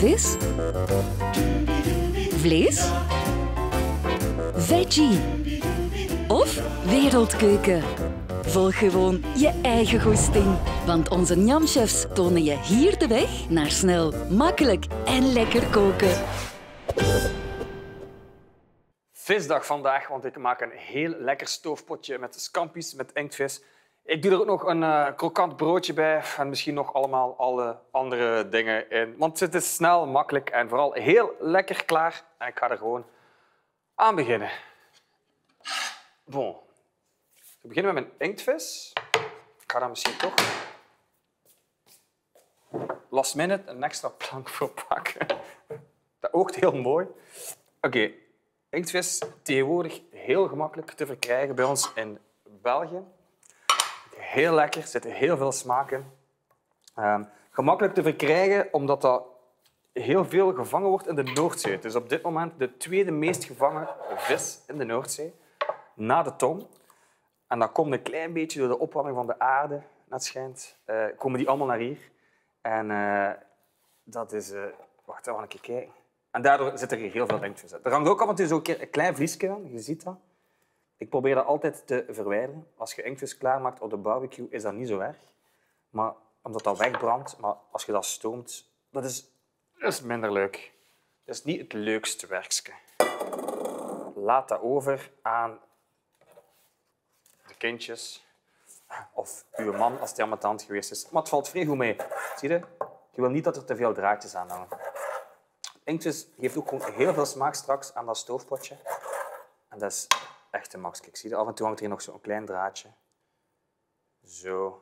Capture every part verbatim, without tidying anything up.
vis, vlees, veggie of wereldkeuken. Volg gewoon je eigen goesting. Want onze Njamchefs tonen je hier de weg naar snel, makkelijk en lekker koken. Visdag vandaag, want ik maak een heel lekker stoofpotje met scampi's, met inktvis. Ik doe er ook nog een uh, krokant broodje bij en misschien nog allemaal alle andere dingen in. Want het is snel, makkelijk en vooral heel lekker klaar. En ik ga er gewoon aan beginnen. Bon. We beginnen met mijn inktvis. Ik ga daar misschien toch last minute een extra plank voor pakken. Dat oogt heel mooi. Oké, okay. Inktvis tegenwoordig heel gemakkelijk te verkrijgen bij ons in België. Heel lekker, er zitten heel veel smaak in. Um, gemakkelijk te verkrijgen omdat dat heel veel gevangen wordt in de Noordzee. Het is op dit moment de tweede meest gevangen vis in de Noordzee, na de tong. En dat komt een klein beetje door de opwarming van de aarde, net schijnt. Uh, komen die allemaal naar hier. En uh, dat is... Uh... Wacht, we gaan een keer kijken. En daardoor zit er heel veel inktvis in. Er hangt ook af en toe zo een klein vliesje aan, je ziet dat. Ik probeer dat altijd te verwijderen. Als je inktvis klaarmaakt op de barbecue, is dat niet zo erg. Maar omdat dat wegbrandt, maar als je dat stoomt, dat is, dat is minder leuk. Dat is niet het leukste werkje. Laat dat over aan de kindjes. Of uw man, als hij ambetant geweest is. Maar het valt vrij goed mee. Zie je? Je wil niet dat er te veel draadjes aan hangen. Inktvis geeft ook gewoon heel veel smaak straks aan dat stoofpotje. En dat is echt de max. Kijk, zie je? Af en toe hangt hier nog zo'n klein draadje. Zo.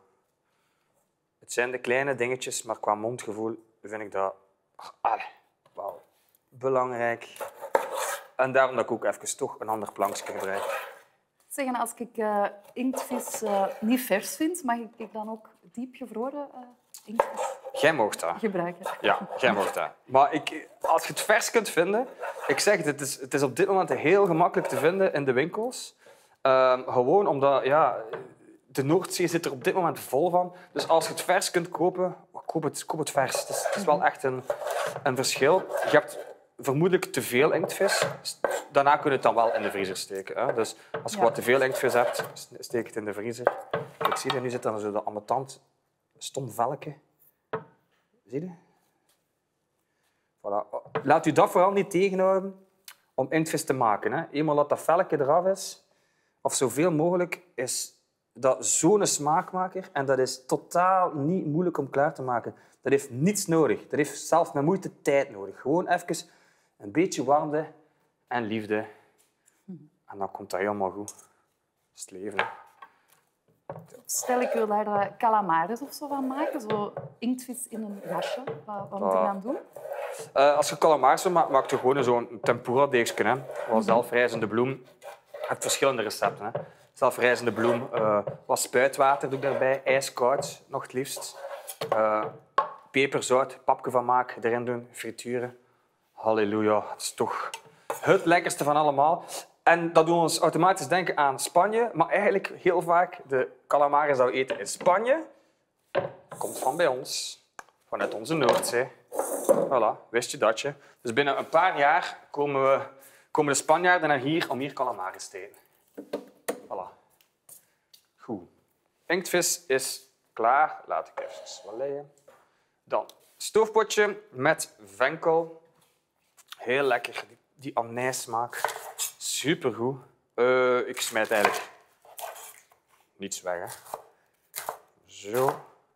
Het zijn de kleine dingetjes, maar qua mondgevoel vind ik dat allez, wel belangrijk. En daarom dat ik ook even toch een ander plankje gebruik. Zeggen, als ik uh, inktvis uh, niet vers vind, mag ik dan ook diepgevroren uh, inktvis Jij mag dat. gebruiken? Ja, jij mag dat. Maar ik, als je het vers kunt vinden... Ik zeg het, het is, het is op dit moment heel gemakkelijk te vinden in de winkels. Uh, gewoon omdat... Ja, de Noordzee zit er op dit moment vol van. Dus als je het vers kunt kopen, koop het, koop het vers. Het is, het is wel echt een, een verschil. Je hebt vermoedelijk te veel inktvis. Daarna kun je het dan wel in de vriezer steken. Hè? Dus als je ja. wat te veel inktvis hebt, steek het in de vriezer. Kijk, zie je, nu zit dan zo dat ambetant stom velkje. Zie je? Voilà. Laat u dat vooral niet tegenhouden om inktvis te maken. Hè? Eenmaal dat dat velkje eraf is, of zoveel mogelijk, is dat zo'n smaakmaker. En dat is totaal niet moeilijk om klaar te maken. Dat heeft niets nodig. Dat heeft zelfs met moeite tijd nodig. Gewoon even een beetje warmte en liefde. En dan komt dat helemaal goed. Dat is het leven. Hè? Stel, ik wil daar calamares of zo van maken. Zo inktvis in een jasje. Wat, wat moet ik dan doen? Uh, als je calamares wil maken, maak je gewoon zo'n tempura-deegsje. Hè. Wat zelfrijzende bloem. Je hebt verschillende recepten. Hè. Zelfrijzende bloem, uh, wat spuitwater doe ik daarbij. Ijskoud, nog het liefst. Uh, peper, zout, papje van maak, erin doen, frituren. Halleluja, het is toch het lekkerste van allemaal. En dat doet ons automatisch denken aan Spanje, maar eigenlijk heel vaak de calamari zou eten in Spanje. Komt van bij ons, vanuit onze Noordzee. Voilà, wist je dat je. Dus binnen een paar jaar komen, we, komen de Spanjaarden naar hier om hier calamaris te eten. Voilà. Goed. Inktvis is klaar. Laat ik even wat liggen. Dan stoofpotje met venkel. Heel lekker, die anijssmaak. Supergoed. Uh, ik smijt eigenlijk niets weg. Hè. Zo.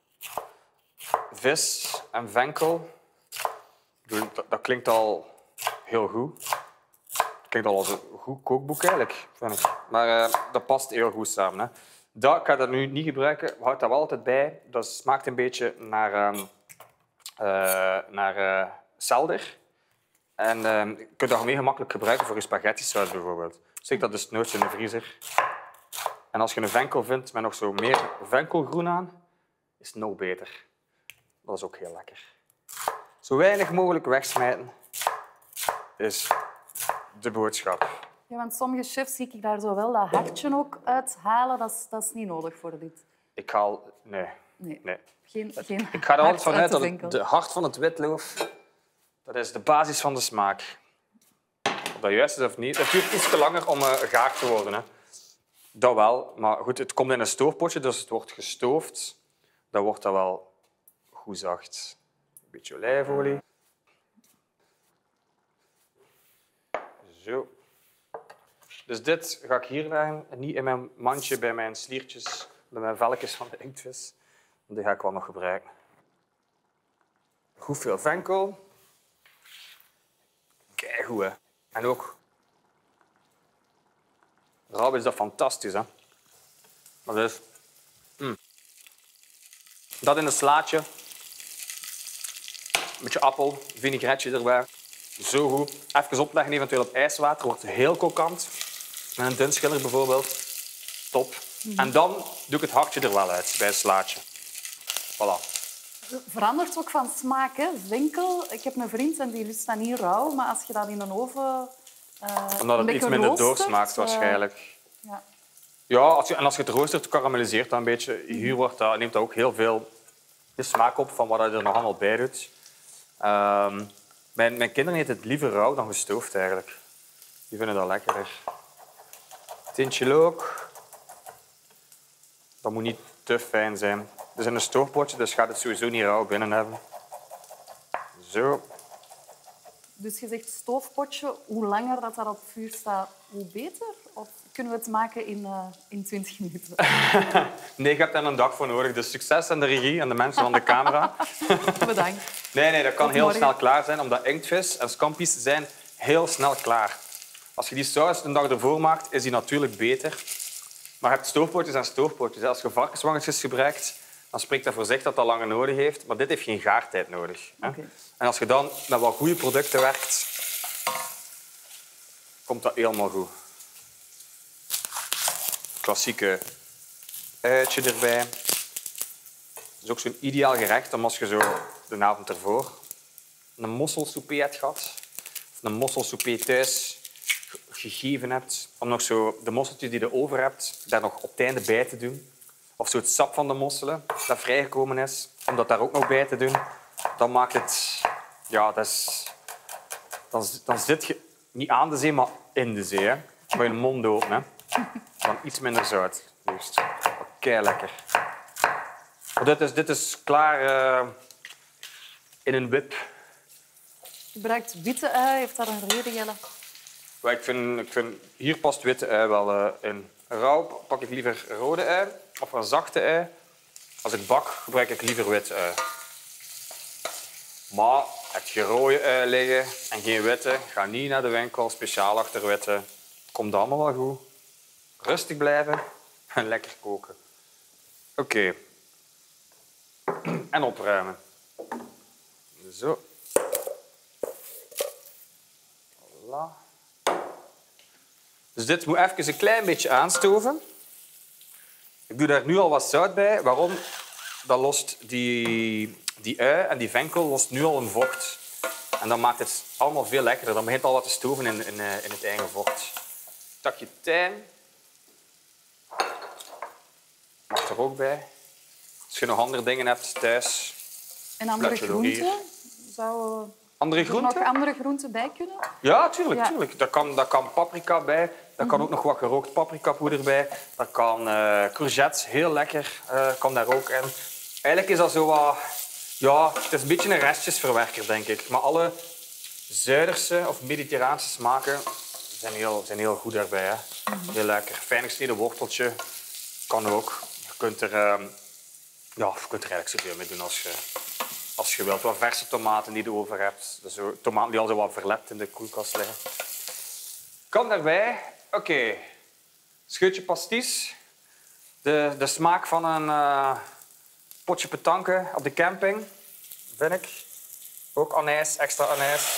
Vis en venkel. Dat, dat klinkt al heel goed. Dat klinkt al als een goed kookboek eigenlijk, vind ik. Maar uh, dat past heel goed samen. Hè. Dat, ik ga dat nu niet gebruiken. We houden dat wel altijd bij. Dat smaakt een beetje naar, um, uh, naar uh, selder. En uh, je kunt dat heel gemakkelijk gebruiken voor je spaghetti-saus bijvoorbeeld. Steek dat dus nooit in de vriezer. En als je een venkel vindt met nog zo meer venkelgroen aan, is het nog beter. Dat is ook heel lekker. Zo weinig mogelijk wegsmijten is de boodschap. Ja, want sommige chefs zie ik daar zo wel dat hartje ook uithalen. Dat is, dat is niet nodig voor dit. Ik haal... Nee. Nee. nee. Geen, geen ik ga er altijd hart vanuit uit dat het de hart van het witloof Dat is de basis van de smaak. Of dat juist is of niet. Het duurt iets te langer om uh, gaar te worden. Hè. Dat wel. Maar goed, het komt in een stoofpotje, dus het wordt gestoofd. Dan wordt dat wel goed zacht. Een beetje olijfolie. Zo. Dus dit ga ik hier leggen. Niet in mijn mandje bij mijn sliertjes, bij mijn velkjes van de inktvis. Die ga ik wel nog gebruiken. Goed veel venkel. Keigoed, hè. En ook... Rauw is dat fantastisch, hè. Maar dus... Mm. Dat in een slaatje. Een beetje appel, vinaigretje erbij. Zo goed. Even opleggen, eventueel op ijswater. Wordt heel kokant. Met een dunschiller bijvoorbeeld. Top. Mm-hmm. En dan doe ik het hartje er wel uit bij een slaatje. Voilà. Verandert ook van smaak, hè? Venkel. Ik heb een vriend en die lust dat niet rauw, maar als je dat in een oven uh, Omdat het iets minder doorsmaakt, uh, waarschijnlijk. Ja, ja als je, en als je het roostert, karamelliseert dat een beetje. Hier wordt dat, neemt dat ook heel veel de smaak op van wat je er nog allemaal bij doet. Um, mijn, mijn kinderen eten het liever rauw dan gestoofd, eigenlijk. Die vinden dat lekkerder. Tintje look. Dat moet niet te fijn zijn. Het is in een stoofpotje, dus gaat het sowieso niet rauw binnen hebben. Zo. Dus je zegt stoofpotje, hoe langer dat, dat op vuur staat, hoe beter? Of kunnen we het maken in, uh, in twintig minuten? Nee, je hebt daar een dag voor nodig. Dus succes aan de regie en de mensen van de camera. Bedankt. Nee, nee, dat kan Tot heel morgen. snel klaar zijn, omdat inktvis en scampi's zijn heel snel klaar. Als je die saus een dag ervoor maakt, is die natuurlijk beter. Maar je hebt stoofpotjes en stoofpotjes. Als je varkenswangetjes gebruikt, dan spreekt dat voor zich dat dat langer nodig heeft. Maar dit heeft geen gaartijd nodig. Hè? Okay. En als je dan met wat goede producten werkt, komt dat helemaal goed. Klassieke uitje erbij. Dat is ook zo'n ideaal gerecht om als je zo de avond ervoor een mosselsouper hebt gehad, of een mosselsouper thuis gegeven hebt, om nog zo de mosseltjes die je over hebt, daar nog op het einde bij te doen. Of zo het sap van de mosselen dat vrijgekomen is, om dat daar ook nog bij te doen. Dan maakt het... Ja, dat is... Dan, dan zit je niet aan de zee, maar in de zee. Hè. Met je mond open. Hè. Dan iets minder zout. Juist. Kei lekker. Dit is, dit is klaar uh, in een wip. Je gebruikt witte ui. Heeft daar een reden, Jelle? Ik vind, ik vind, hier past witte ui wel uh, in. Rauw pak ik liever rode ui of een zachte ui. Als ik bak, gebruik ik liever witte ui. Maar heb je rode ui liggen en geen witte, ga niet naar de winkel, speciaal achter witte. Komt allemaal wel goed. Rustig blijven en lekker koken. Oké. Okay. En opruimen. Zo. Voilà. Dus dit moet even een klein beetje aanstoven. Ik doe daar nu al wat zout bij. Waarom? Dat lost die, die ui en die venkel lost nu al een vocht. En dan maakt het allemaal veel lekkerder. Dan begint al wat te stoven in, in, in het eigen vocht. Takje tijm. Mag er ook bij. Als je nog andere dingen hebt thuis. En andere groenten? Zou andere er groenten? nog andere groenten bij kunnen? Ja, tuurlijk. Ja. tuurlijk. Daar, kan, daar kan paprika bij. Daar kan ook nog wat gerookt paprikapoeder bij. Daar kan uh, courgettes, heel lekker, uh, kan daar ook in. Eigenlijk is dat zo wat... Ja, het is een beetje een restjesverwerker, denk ik. Maar alle Zuiderse of mediterraanse smaken zijn heel, zijn heel goed daarbij. Hè. Heel lekker. Fijn gesneden worteltje kan ook. Je kunt er, uh, ja, je kunt er eigenlijk zoveel mee doen als je, als je wilt. Wat verse tomaten die je over hebt. Dus zo, tomaten die al zo wat verlept in de koelkast liggen. Kan daarbij, oké, okay. Scheutje pastis. De, de smaak van een uh, potje petanque op de camping, vind ik. Ook anijs, extra anijs.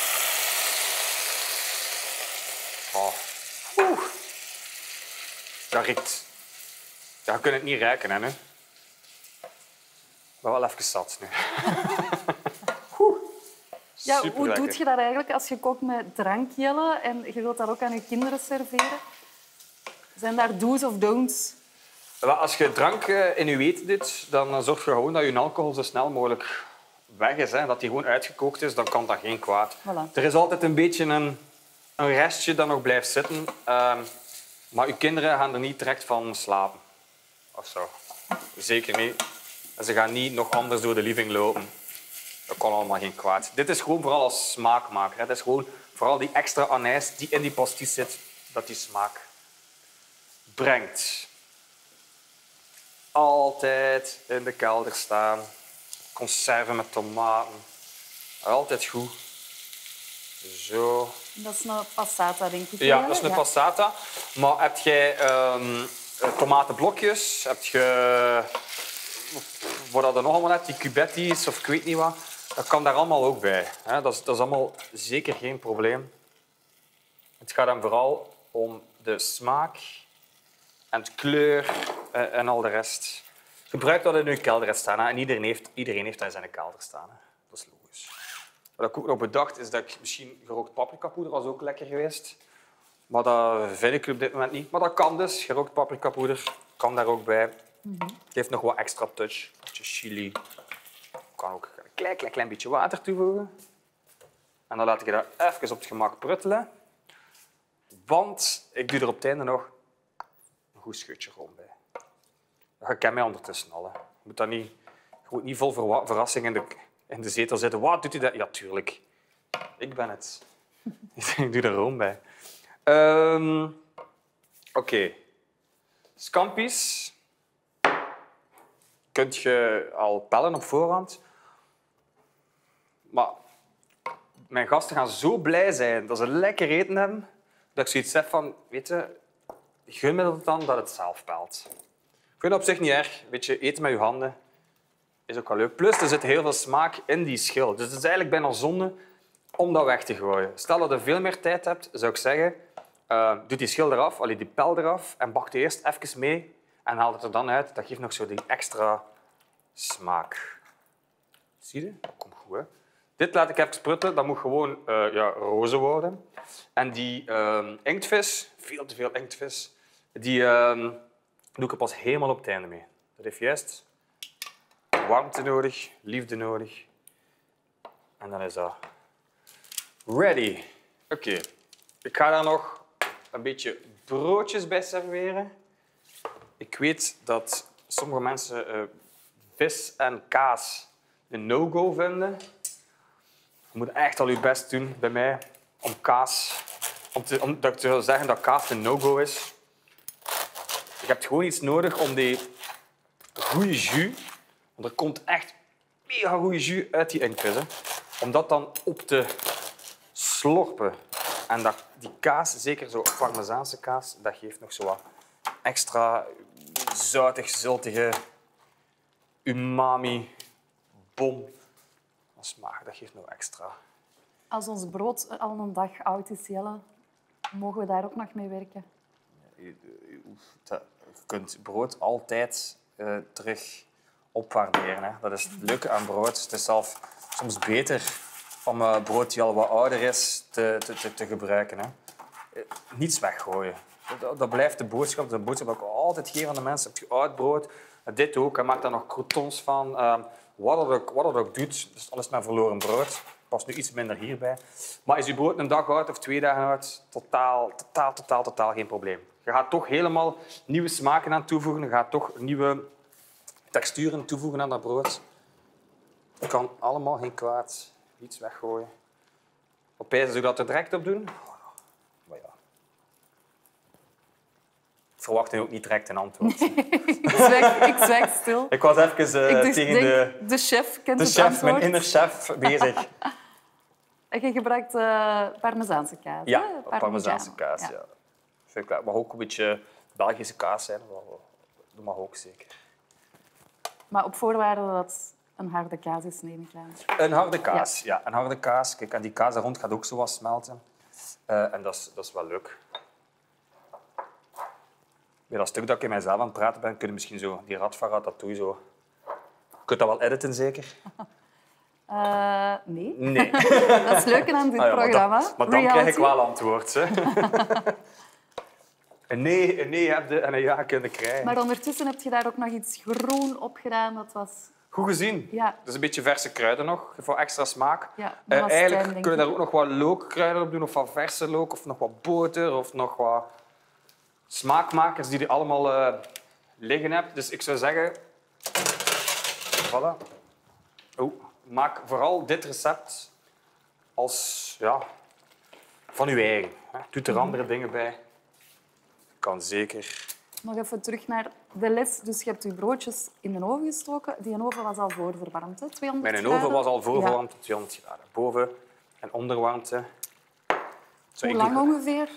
Oh. Oeh. Dat riekt. Ja, je kunt het niet ruiken, hè, nu. Ik ben wel even zat nu. Ja, hoe doe je dat eigenlijk als je kookt met drankjellen en je wilt dat ook aan je kinderen serveren? Zijn daar do's of don'ts? Als je drank in je eten doet, dan zorg je gewoon dat je alcohol zo snel mogelijk weg is, hè, dat die gewoon uitgekookt is, dan kan dat geen kwaad. Voilà. Er is altijd een beetje een, een restje dat nog blijft zitten. Uh, maar uw kinderen gaan er niet direct van slapen. Of zo. Zeker niet. En ze gaan niet nog anders door de living lopen. Dat kan allemaal geen kwaad. Dit is gewoon vooral als smaakmaker. Het is gewoon vooral die extra anijs die in die pasties zit, dat die smaak brengt. Altijd in de kelder staan. Conserven met tomaten. Altijd goed. Zo. Dat is een passata, denk ik. Ja, dat is een passata. Maar heb jij um, tomatenblokjes? Heb je... Wat dat er nog allemaal hebt, die cubetti's of ik weet niet wat. Dat kan daar allemaal ook bij. Dat is, dat is allemaal zeker geen probleem. Het gaat dan vooral om de smaak en de kleur en al de rest. Gebruik dat in je kelder staan. En iedereen heeft, iedereen heeft dat in zijn kelder staan. Dat is logisch. Wat ik ook nog bedacht is dat ik misschien gerookt paprikapoeder was ook lekker geweest. Maar dat vind ik op dit moment niet. Maar dat kan dus. Gerookt paprikapoeder kan daar ook bij. Mm-hmm. Het geeft nog wat extra touch. Een beetje chili. Ik kan ook een klein, klein, klein beetje water toevoegen. En dan laat ik dat even op het gemak pruttelen. Want ik doe er op het einde nog een goed scheutje room bij. Dat ga ik mij ondertussen al. Je moet, dat niet, je moet niet vol verrassing in de, in de zetel zitten. Wat doet hij dat? Ja, tuurlijk. Ik ben het. Ik doe er room bij. Um, Oké. Okay. Scampi's kun je al pellen op voorhand. Maar mijn gasten gaan zo blij zijn dat ze lekker eten hebben, dat ik zoiets heb van, weet je, gun me dat dan dat het zelf pelt. Ik vind het op zich niet erg. Weet je, eten met je handen is ook wel leuk. Plus, er zit heel veel smaak in die schil. Dus het is eigenlijk bijna zonde om dat weg te gooien. Stel dat je veel meer tijd hebt, zou ik zeggen, uh, doe die schil eraf, allee, die pel eraf en bak die eerst even mee en haal het er dan uit. Dat geeft nog zo die extra smaak. Zie je? Dat komt goed, hè? Dit laat ik even pruttelen. Dat moet gewoon uh, ja, roze worden. En die uh, inktvis, veel te veel inktvis, die uh, doe ik er pas helemaal op het einde mee. Dat heeft juist warmte nodig, liefde nodig. En dan is dat ready. Oké. Okay. Ik ga daar nog een beetje broodjes bij serveren. Ik weet dat sommige mensen uh, vis en kaas een no-go vinden. Je moet echt al je best doen bij mij om kaas... Om, te, om dat ik te zeggen dat kaas een no-go is. Je hebt gewoon iets nodig om die goede jus... Want er komt echt mega goede jus uit die inktvis. Hè, om dat dan op te slorpen. En dat, die kaas, zeker zo Parmezaanse kaas, dat geeft nog zo wat extra zoutig, ziltige umami bom. Dat smaak, dat geeft nog extra. Als ons brood al een dag oud is, Jelle, mogen we daar ook nog mee werken? Je, je kunt brood altijd uh, terug opwaarderen. Hè. Dat is het leuke aan brood. Het is zelf soms beter om uh, brood die al wat ouder is te, te, te, te gebruiken. Hè. Niets weggooien. Dat, dat blijft de boodschap. De boodschap dat ik altijd geef aan de mensen. Heb je oud brood? Dit ook. Maak daar nog croutons van. Uh, wat dat ook, wat dat ook doet, dus alles met verloren brood. Past nu iets minder hierbij. Maar is je brood een dag oud of twee dagen oud? Totaal, totaal, totaal, totaal geen probleem. Je gaat toch helemaal nieuwe smaken aan toevoegen. Je gaat toch nieuwe texturen toevoegen aan dat brood. Dat kan allemaal geen kwaad. Niets weggooien. Opeens zou ik dat er direct op doen. Maar ja. Ik verwacht nu ook niet direct een antwoord. ik, zwijg, ik zwijg stil. Ik was even uh, ik dus tegen denk, de, de chef kent de het chef, antwoord. mijn innerchef bezig. En je gebruikt uh, Parmezaanse kaas. Ja, hè? Parmezaanse kaas. Ja. Ja. Vind ik, het mag ook een beetje Belgische kaas zijn. Dat mag ook zeker. Maar op voorwaarde dat het een harde kaas is, neem ik aan. Een harde kaas, ja. ja. Een harde kaas. Kijk, en die kaas daar rond gaat ook zo wat smelten. Uh, en dat is, dat is wel leuk. Bij dat stuk dat ik in mijzelf aan het praten ben, kun je misschien zo die radva ratatouille zo... Je kunt dat wel editen, zeker? Uh, nee. Nee. Dat is leuk aan dit ah, ja, programma. Maar dan, maar dan krijg ik wel antwoord. Hè. Een nee, een nee heb je en een ja kunnen krijgen. Maar ondertussen heb je daar ook nog iets groen op gedaan. Dat was Goed gezien. Ja. Dus een beetje verse kruiden nog, voor extra smaak. Ja, Eh, dat was eigenlijk tuin, denk kunnen we daar ik. ook nog wat lookkruiden op doen, of wat verse look, of nog wat boter, of nog wat smaakmakers die je allemaal uh, liggen hebt. Dus ik zou zeggen... Voilà. Oh, maak vooral dit recept als... Ja, van uw eigen. Doe er andere dingen bij. Kan zeker. Nog even terug naar de les. Dus je hebt je broodjes in de oven gestoken. Die oven was al voorverwarmd, hè? tweehonderd Mijn oven graden. was al voorverwarmd tot tweehonderd graden. Boven- en onderwarmte. Hoe lang ongeveer?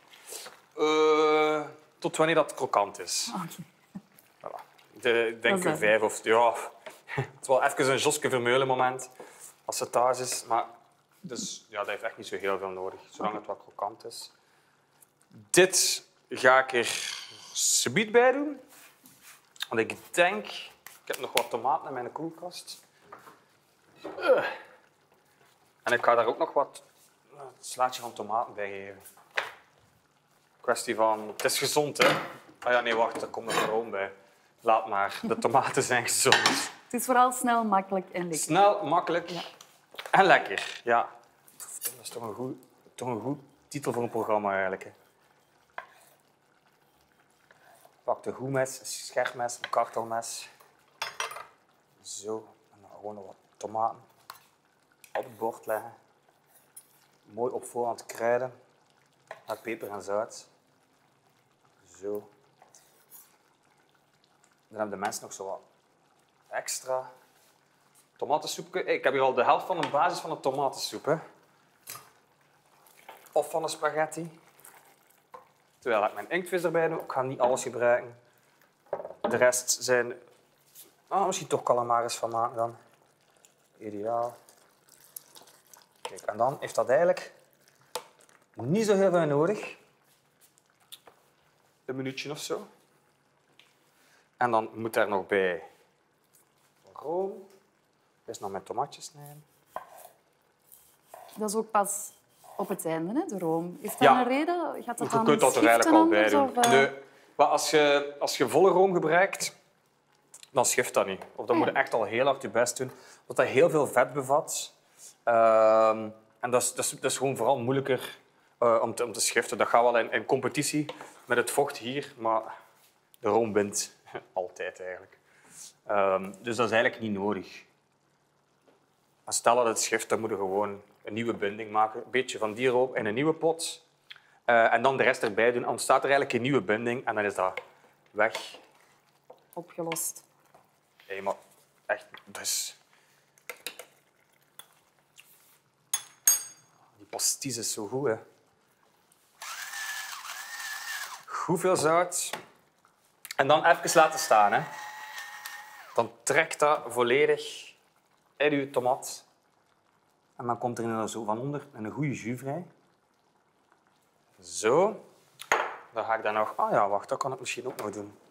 Uh, tot wanneer dat krokant is. Oh, Voilà. De, ik denk Dat een is vijf of... Ja, het is wel even een Joske Vermeulen moment als het thuis is. Maar dus, ja, dat heeft echt niet zo heel veel nodig, zolang het wat krokant is. Dit ga ik er subiet bij doen. Want ik denk... Ik heb nog wat tomaten in mijn koelkast. Uh. En ik ga daar ook nog wat een slaatje van tomaten bij geven. Kwestie van... Het is gezond, hè? Ah ja, nee, wacht. Er komt nog room bij. Laat maar. De tomaten zijn gezond. Het is vooral snel, makkelijk en lekker. Snel, makkelijk Ja. en lekker. Ja. Dat is toch een goed, toch een goed titel voor een programma, eigenlijk. Hè. Pak een goed mes, een scherp mes, een kartelmes. Zo. En dan gewoon nog wat tomaten op het bord leggen. Mooi op voorhand kruiden. Met peper en zout. Zo. Dan hebben de mensen nog zo wat extra tomatensoep. Ik heb hier al de helft van de basis van een tomatensoep. Hè. Of van een spaghetti. Terwijl ik mijn inktvis erbij doe. Ik ga niet alles gebruiken. De rest zijn... Oh, misschien toch calamaris van maken dan. Ideaal. Kijk, en dan heeft dat eigenlijk niet zo heel veel nodig. Een minuutje of zo. En dan moet daar nog bij room. Eerst nog mijn tomatjes snijden. Dat is ook pas op het einde, hè, de room. Is dat Ja. een reden? Gaat dat Je dan kunt dat er schiften eigenlijk al bij anders, doen. of, uh... Nee. Maar als je, als je volle room gebruikt, dan schift dat niet. Of dan moet je echt al heel hard je best doen. Omdat dat heel veel vet bevat. Ehm, en dat is, dat, is, dat is gewoon vooral moeilijker uh, om, te, om te schiften. Dat gaat wel in, in competitie met het vocht hier, maar de room wint altijd eigenlijk. Um, dus dat is eigenlijk niet nodig. Maar stel dat het schift, dan moet je gewoon een nieuwe binding maken. Een beetje van die room in een nieuwe pot. Uh, en dan de rest erbij doen. Dan ontstaat er eigenlijk een nieuwe binding en dan is dat weg. Opgelost. Hey, maar echt, dus... Die pastis is zo goed, hè. Goed veel zout. En dan even laten staan, hè. Dan trekt dat volledig in je tomat. En dan komt er dan zo van onder een goede jus vrij. Zo. Dan ga ik dan nog... Ah ja, wacht, dat kan ik misschien ook nog doen.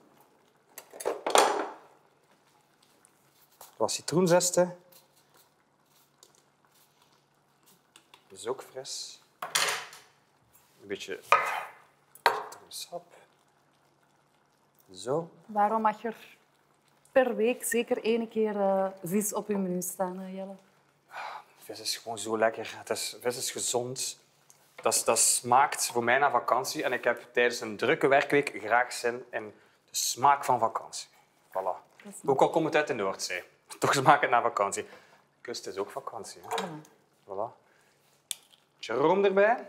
Wat citroenzesten. Dat is ook fris. Een beetje citroensap. Zo. Waarom mag er per week zeker één keer uh, vis op je menu staan, hè, Jelle? Vis is gewoon zo lekker. Het is, vis is gezond. Dat, is, dat smaakt voor mij naar vakantie. En ik heb tijdens een drukke werkweek graag zin in de smaak van vakantie. Voilà. Ook al komt het uit de Noordzee. Toch smaakt het naar vakantie. De kust is ook vakantie. Hè? Ja. Voilà. Beetje room erbij.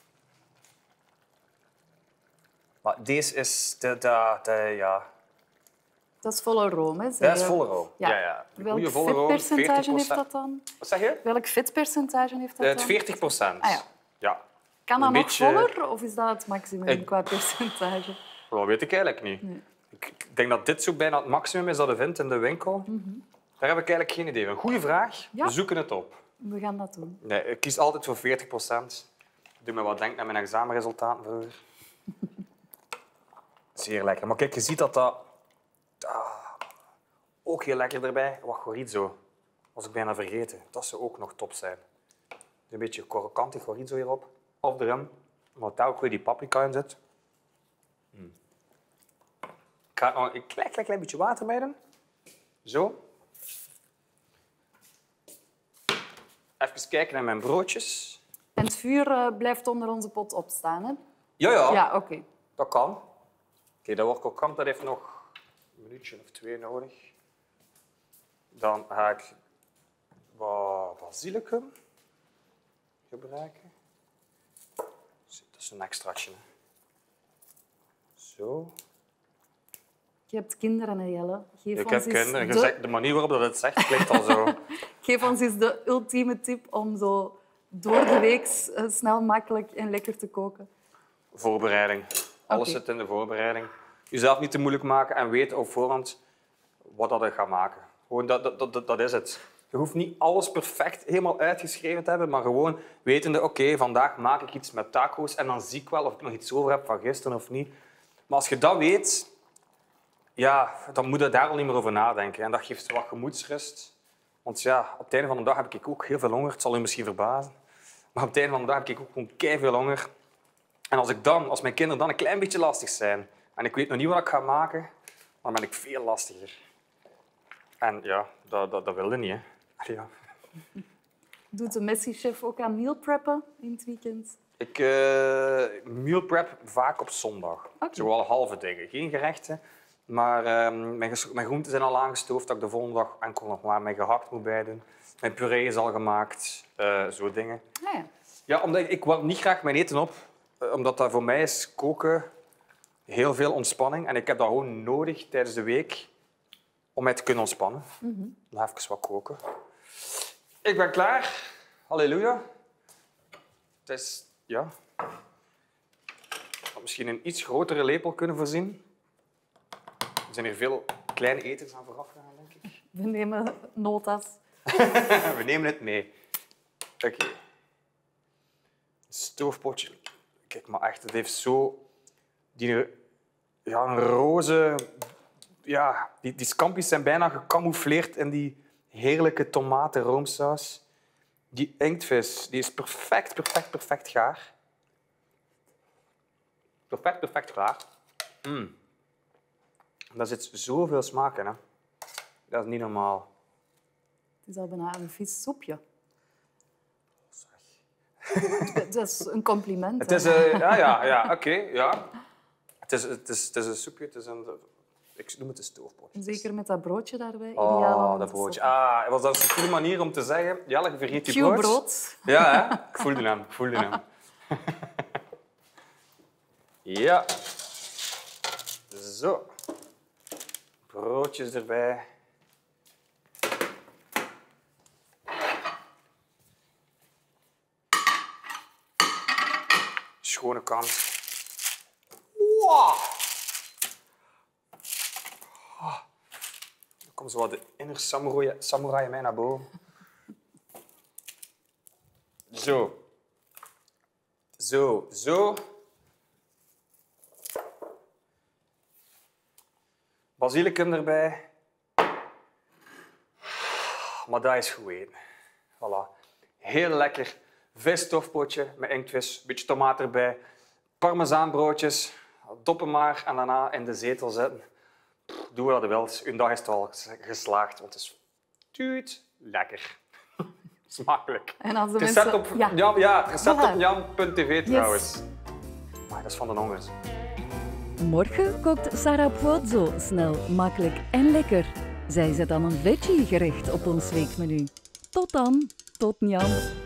Maar deze is de, de, de ja. Dat is volle room, hè? Dat zeg is je. volle room. Ja. Ja, ja. Welk Goeie volle room, vetpercentage veertig heeft procent. dat dan? Wat zeg je? Welk vetpercentage heeft dat Het dan? veertig procent. Ah, ja. Ja. Kan dat Een nog beetje- voller of is dat het maximum Ik- qua percentage? Dat weet ik eigenlijk niet. Nee. Ik, ik denk dat dit zo bijna het maximum is dat je vindt in de winkel. Mm-hmm. Daar heb ik eigenlijk geen idee van. Goeie vraag. Ja. We zoeken het op. We gaan dat doen. Nee, ik kies altijd voor veertig procent. Doe me wat denken aan mijn examenresultaten vroeger. Zeer lekker. Maar kijk, je ziet dat dat... Ah, ook heel lekker erbij. Wat chorizo. Was ik bijna vergeten. Dat zou ook nog top zijn. Een beetje croquante chorizo hierop. Of erin. Maar daar ook weer die paprika in zit. Mm. Ik ga er nog een klein, klein, klein beetje water bij doen. Zo. even kijken naar mijn broodjes. En het vuur uh, blijft onder onze pot opstaan, hè? Ja, ja. Ja, oké. Okay. Dat kan. Oké, okay, dat wordt krokant. Dat heeft nog een minuutje of twee nodig. Dan ga ik wat basilicum gebruiken. Dat is een extraatje. Zo. Je hebt kinderen, hè, Jelle. Geef ik ons heb kinderen. de... Gezegd, de manier waarop dat het zegt klinkt al zo. Geef ons eens de ultieme tip om zo door de week snel, makkelijk en lekker te koken. Voorbereiding. Alles okay. zit in de voorbereiding. Jezelf niet te moeilijk maken en weet op voorhand wat dat je gaat maken. Gewoon dat, dat, dat, dat is het. Je hoeft niet alles perfect helemaal uitgeschreven te hebben, maar gewoon wetende, oké, okay, vandaag maak ik iets met taco's en dan zie ik wel of ik nog iets over heb van gisteren of niet. Maar als je dat weet, ja, dan moet je daar al niet meer over nadenken. En dat geeft wat gemoedsrust. Want ja, op het einde van de dag heb ik ook heel veel honger. Het zal u misschien verbazen. Maar op het einde van de dag heb ik ook gewoon keiveel honger. En als, ik dan, als mijn kinderen dan een klein beetje lastig zijn en ik weet nog niet wat ik ga maken, dan ben ik veel lastiger. En ja, dat, dat, dat wilde niet. Hè. Ja. Doet de Messi-chef ook aan meal preppen in het weekend? Ik uh, meal prep vaak op zondag. Okay. Zo wel halve dingen. Geen gerechten. Maar uh, mijn, mijn groenten zijn al aangestoofd dat ik de volgende dag enkel nog maar mijn gehakt moet bijdoen. Mijn puree is al gemaakt. Uh, zo dingen. Ah, ja. Ja, omdat ik, ik warm niet graag mijn eten op. Uh, omdat dat voor mij is koken heel veel ontspanning. En ik heb dat gewoon nodig tijdens de week om mij te kunnen ontspannen. Mm-hmm. Dan even wat koken. Ik ben klaar. Halleluja. Het is... Ja. Ik had misschien een iets grotere lepel kunnen voorzien. Er zijn hier veel kleine eters aan vooraf gegaan, denk ik. We nemen notas. We nemen het mee. Oké. Okay. Een stoofpotje. Kijk, maar echt, het heeft zo... Die, ja, een roze... Ja, die, die scampi's zijn bijna gecamoufleerd in die heerlijke tomaten-roomsaus. Die inktvis, die is perfect, perfect, perfect gaar. Perfect, perfect gaar. Mm. Daar zit zoveel smaak in. Hè. Dat is niet normaal. Het is al bijna een vies soepje. Dat is een compliment. Het is, uh, ja, ja, ja oké. Okay, ja. Het, is, het, is, het is een soepje. Het is een, ik noem het een stoofpotje. Zeker met dat broodje daarbij. Oh, dat broodje. Ah, was dat een goede manier om te zeggen? Jelle, vergeet je brood. brood. Ja, hè? Ik voelde hem. Ik voelde hem. Ja. Zo. Broodjes erbij. Schone kant. Wow. Oh. Dan komt zo wat de inner samurai, samurai in mij naar boven. Zo. Zo, zo. Basilicum erbij. Maar dat is goed eten. Voilà. Heel lekker visstofpotje met inktvis, een beetje tomaat erbij, parmezaanbroodjes, doppen maar en daarna in de zetel zetten. Doe wat je wilt. Uw dag is al geslaagd, want het is tuut lekker. Smakelijk. En als de het recept mensen... op, ja. Jan, ja, het recept voilà. op jan punt tv trouwens. Yes. Maar dat is van de hongers. Morgen kookt Sarah Puozzo snel, makkelijk en lekker. Zij zet dan een veggie-gerecht op ons weekmenu. Tot dan, tot Njan.